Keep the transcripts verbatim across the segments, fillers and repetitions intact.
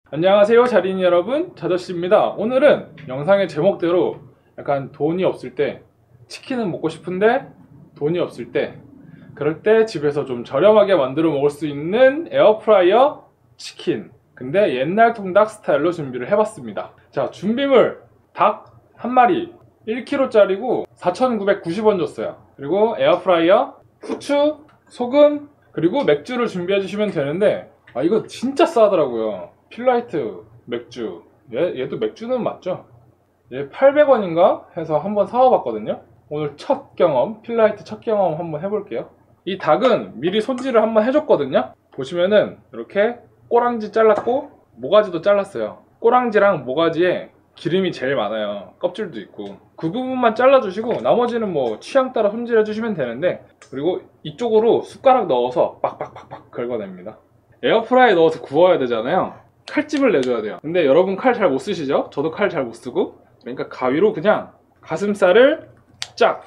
안녕하세요 자린이 여러분, 자저씨입니다. 오늘은 영상의 제목대로 약간 돈이 없을 때, 치킨은 먹고 싶은데 돈이 없을 때, 그럴 때 집에서 좀 저렴하게 만들어 먹을 수 있는 에어프라이어 치킨, 근데 옛날 통닭 스타일로 준비를 해봤습니다. 자, 준비물: 닭 한 마리 일 킬로그램짜리고 사천구백구십 원 줬어요. 그리고 에어프라이어, 후추, 소금, 그리고 맥주를 준비해 주시면 되는데, 아 이거 진짜 싸더라고요. 필라이트 맥주, 얘, 얘도 맥주는 맞죠? 얘 팔백 원인가 해서 한번 사와봤거든요. 오늘 첫 경험, 필라이트 첫 경험 한번 해볼게요. 이 닭은 미리 손질을 한번 해줬거든요. 보시면은 이렇게 꼬랑지 잘랐고 모가지도 잘랐어요. 꼬랑지랑 모가지에 기름이 제일 많아요. 껍질도 있고 그 부분만 잘라주시고 나머지는 뭐 취향 따라 손질해주시면 되는데, 그리고 이쪽으로 숟가락 넣어서 빡빡빡빡 긁어냅니다. 에어프라이에 넣어서 구워야 되잖아요. 칼집을 내줘야 돼요. 근데 여러분 칼 잘 못 쓰시죠? 저도 칼 잘 못 쓰고. 그러니까 가위로 그냥 가슴살을 쫙,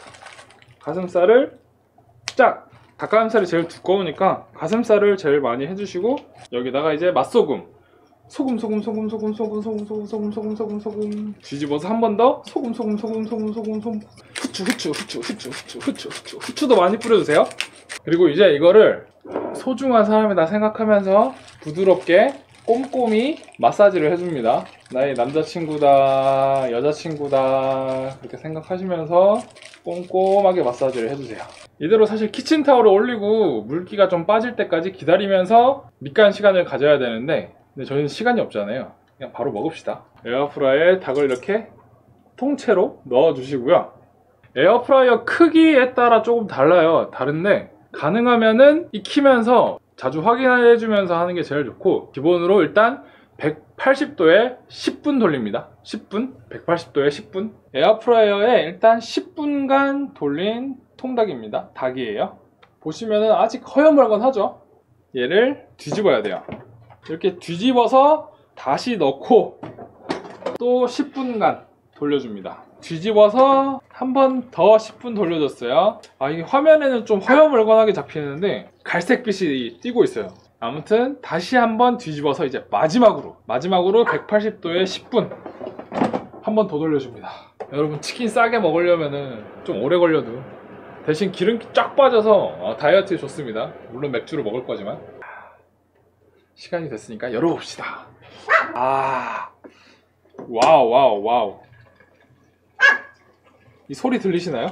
가슴살을 쫙. 닭가슴살이 제일 두꺼우니까 가슴살을 제일 많이 해주시고, 여기다가 이제 맛소금, 소금 소금 소금 소금 소금 소금 소금 소금 소금 소금 소금 뒤집어서 한 번 더 소금 소금 소금 소금 소금 소금 후추 후추 후추 후추 후추 후추 후추 후추도 많이 뿌려주세요. 그리고 이제 이거를 소중한 사람이다 생각하면서 부드럽게 꼼꼼히 마사지를 해줍니다. 나의 남자친구다, 여자친구다, 그렇게 생각하시면서 꼼꼼하게 마사지를 해주세요. 이대로 사실 키친타올을 올리고 물기가 좀 빠질 때까지 기다리면서 밑간 시간을 가져야 되는데, 근데 저희는 시간이 없잖아요. 그냥 바로 먹읍시다. 에어프라이어에 닭을 이렇게 통째로 넣어주시고요. 에어프라이어 크기에 따라 조금 달라요. 다른데 가능하면은 익히면서 자주 확인해주면서 하는 게 제일 좋고, 기본으로 일단 백팔십 도에 십 분 돌립니다. 십 분? 백팔십 도에 십 분. 에어프라이어에 일단 십 분간 돌린 통닭입니다. 닭이에요. 보시면은 아직 허여멀건하죠? 얘를 뒤집어야 돼요. 이렇게 뒤집어서 다시 넣고 또 십 분간 돌려줍니다. 뒤집어서 한 번 더 십 분 돌려줬어요. 아, 이게 화면에는 좀 허여멀건하게 잡히는데 갈색빛이 띄고 있어요. 아무튼 다시 한번 뒤집어서 이제 마지막으로 마지막으로 백팔십 도에 십 분 한 번 더 돌려줍니다. 여러분, 치킨 싸게 먹으려면은 좀 오래 걸려도 대신 기름기 쫙 빠져서 어, 다이어트에 좋습니다. 물론 맥주를 먹을 거지만. 시간이 됐으니까 열어봅시다. 아, 와우 와우 와우. 이 소리 들리시나요?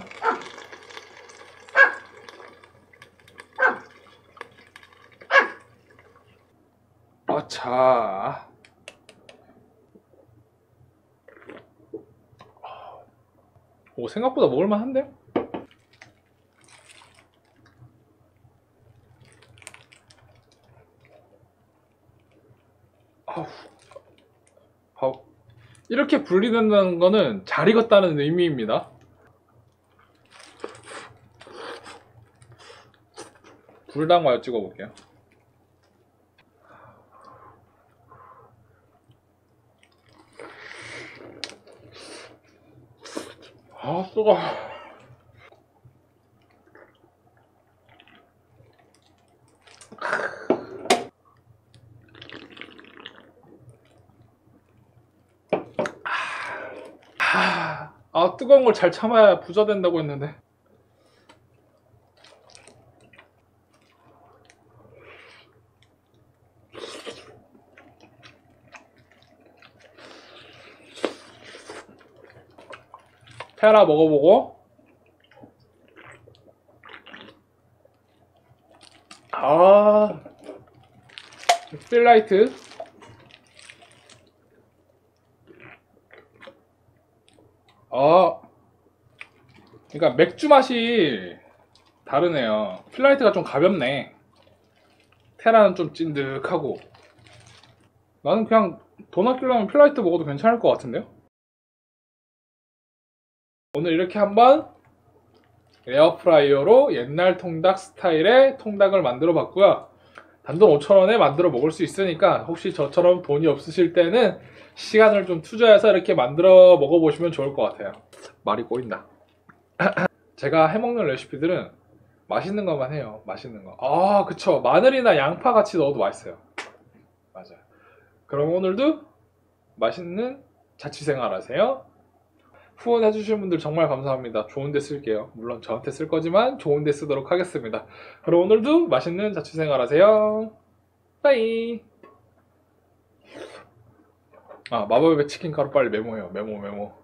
아차. 오, 생각보다 먹을만한데? 아우, 아우. 이렇게 분리된다는 거는 잘 익었다는 의미입니다. 불닭 마요 찍어볼게요. 아, 뜨거워. 아, 뜨거운 걸 잘 참아야 부자 된다고 했는데. 회 하나 먹어보고. 아, 필라이트. 아, 그러니까 맥주 맛이 다르네요. 필라이트가 좀 가볍네. 테라는 좀 찐득하고. 나는 그냥 돈 아끼려면 필라이트 먹어도 괜찮을 것 같은데요? 오늘 이렇게 한번 에어프라이어로 옛날 통닭 스타일의 통닭을 만들어 봤고요. 단돈 오천 원에 만들어 먹을 수 있으니까 혹시 저처럼 돈이 없으실 때는 시간을 좀 투자해서 이렇게 만들어 먹어보시면 좋을 것 같아요. 말이 꼬인다. 제가 해먹는 레시피들은 맛있는 것만 해요. 맛있는 거. 아, 그쵸. 마늘이나 양파 같이 넣어도 맛있어요. 맞아요. 그럼 오늘도 맛있는 자취생활 하세요. 후원해주신 분들 정말 감사합니다. 좋은 데 쓸게요. 물론 저한테 쓸 거지만 좋은 데 쓰도록 하겠습니다. 그럼 오늘도 맛있는 자취생활 하세요. 빠이. 아, 마법의 치킨 가루 빨리 메모해요. 메모 메모.